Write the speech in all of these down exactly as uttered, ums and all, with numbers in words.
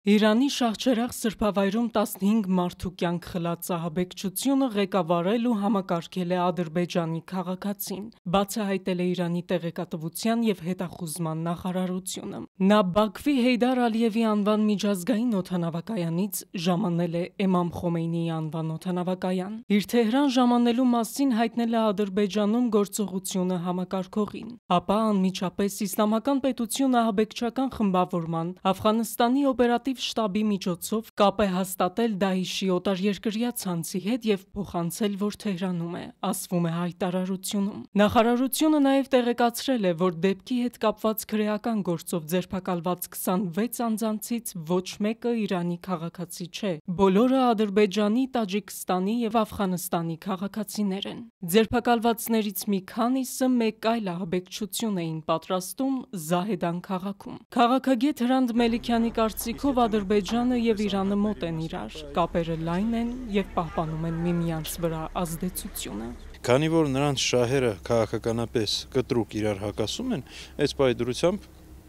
Իրանի Շահչերաղ սրբավայրում տասնհինգ մարդու կյանք խլած ահաբեկչությունը ղեկավարել ու համակարգել է Ադրբեջանի քաղաքացին, բացահայտել է Իրանի տեղեկատվության և հետախուզման նախարարությունը: Նա Բաքվի Հեյդար Ալիևի անվան միջազգային օդանավակայանից ժամանել է Էմամ Խոմեյնիի անվան օդանավակայան: Իր Թեհրան ժամանելու մասին հայտնել է Ադրբեջանում գործողությունը համակարգողին, ապա անմիջապես Իսլամական պետություն ահաբեկչական խմբավորման Աֆղանստանի օպերատիվ շտաբի միջոցով կապ է հաստատել Դաիշի օտարերկրյա ցանցի հետ և փոխանցել, որ Թեհրանում է, ասվում է հայտարարությունում: Նախարարությունը նաև տեղեկացրել է, որ դեպքի հետ կապված քրեական գործով ձերբակալված քսանվեց անձանցից ոչ մեկը Իրանի քաղաքացի չէ, բոլորը Ադրբեջանի, Տաջիկստանի և Աֆղանստանի քաղաքացիներ են: Ձերբակալվածներից մի քանիսը մեկ այլ ահաբեկչություն էին պատրաստում Զահեդան քաղաքում: Քաղաքագետ Հրանտ Մելիքյանի կարծիքով Ադրբեջանը և Իրանը մոտ են իրար, կապերը լայն են և պահպանում են միմյանց վրա ազդեցությունը: Քանի որ նրանց շահերը քաղաքականապես կտրուկ իրար հակասում են, այս պայծառությամբ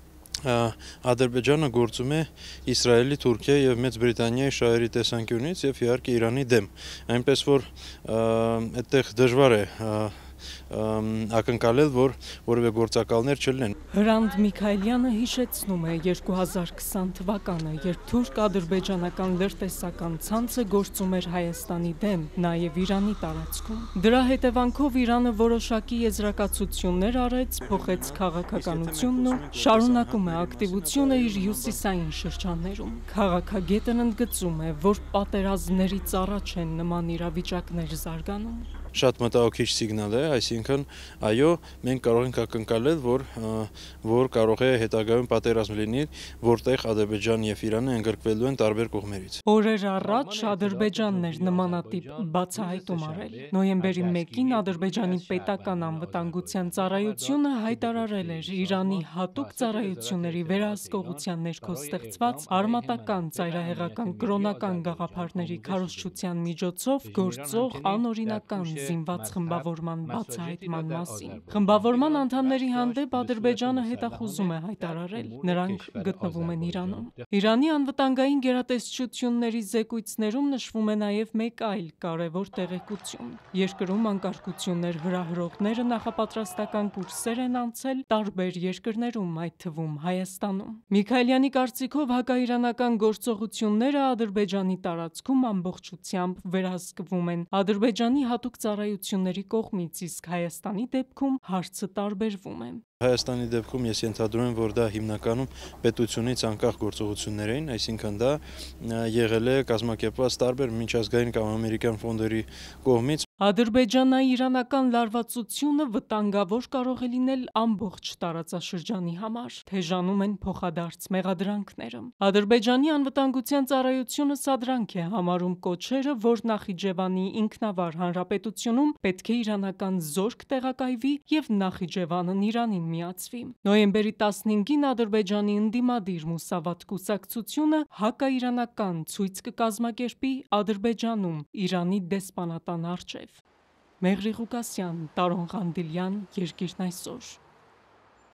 Ադրբեջանը գործում է Իսրայելի, Թուրքիայի և Մեծ Բրիտանիայի շահերի տեսանկյունից և իհարկե Իրանի դեմ, այնպես որ այդտեղ դժվար է ակնկալել, որ որևէ գործակալներ չլինեն: Հրանտ Միքայելյանը հիշեցնում է երկու հազար քսան թվականը, երբ թուրք-ադրբեջանական լրտեսական ցանցը գործում էր Հայաստանի դեմ, նաև Իրանի տարածքում: Դրա հետևանքով Իրանը որոշակի եզրակացություններ արեց, փոխեց քաղաքականությունն ու շարունակում է ակտիվությունը իր հյուսիսային շրջաններում: Քաղաքագետն ընդգծում է, որ պատերազմներից առաջ են նման իրավիճակներ զարգանում: Շատ մտահոգիչ սիգնալ է, այսինքն այո, մենք կարող ենք ակնկալել, որ կարող է հետագայում պատերազմ լինի, որտեղ Ադրբեջանն և Իրանը ընդգրկվելու են տարբեր կողմերից: Օրեր առաջ Ադրբեջանն էր նմանատիպ բացահայտում արել: Նոյեմբերի մեկին Ադրբեջանի պետական անվտանգության ծառայությունը հայտարարել էր Իրանի հատուկ ծառայությունների վերահսկողության ներքո ստեղծված արմատական ծայրահեղական կրոնական գաղափարների քարոզչության միջոցով գործող անօրինական զինված խմբավորման բացահայտման մասին: Խմբավորման անդամների հանդեպ Ադրբեջանը հետախուզում է հայտարարել, նրանք գտնվում են Իրանում: Իրանի անվտանգային գերատեսչությունների զեկույցներում նշվում է նաև մեկ այլ կարևոր տեղեկություն: Երկրում անկարգություններ հրահրողները նախապատրաստական կուրսեր են անցել տարբեր երկրներում, այդ թվում Հայաստանում: Միքայելյանի կարծիքով հակաիրանական գործողությունները Ադրբեջանի տարածքում ամբողջությամբ վերահսկվում են Ադրբեջանի հատուկ ծառայությունների կողմից, իսկ Հայաստանի դեպքում հարցը տարբերվում է: Հայաստանի դեպքում ես ենթադրում եմ, որ դա հիմնականում պետությունից անկախ գործողություններ էին, այսինքն դա եղել է կազմակերպված տարբեր միջազգային կամ ամերիկյան ֆոնդերի կողմից: Ադրբեջանա-իրանական լարվածությունը վտանգավոր կարող է լինել ամբողջ տարածաշրջանի համար, թեժանում են փոխադարձ մեղադրանքները: Ադրբեջանի անվտանգության ծառայությունը սադրանք է համարում կոչերը, որ Նախիջևանի ինքնավար հանրապետությունում պետք է իրանական զորք տեղակայվի և Նախիջևանն Իրանին միացվի: Նոյեմբերի տասնհինգին Ադրբեջանի ընդդիմադիր Մուսավաթ կուսակցությունը հակաիրանական ցույց կկազմակերպի Ադրբեջանում Իրանի դեսպանատան առջև: Մեղրի Ղուկասյան, Տարոն Ղանդիլյան, Երկիրն այսօր: